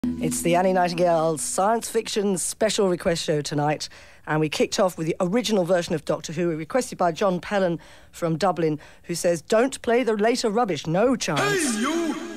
It's the Annie Nightingale Science Fiction Special Request Show tonight, and we kicked off with the original version of Doctor Who, requested by John Pellon from Dublin, who says, "Don't play the later rubbish, no chance." Hey, you!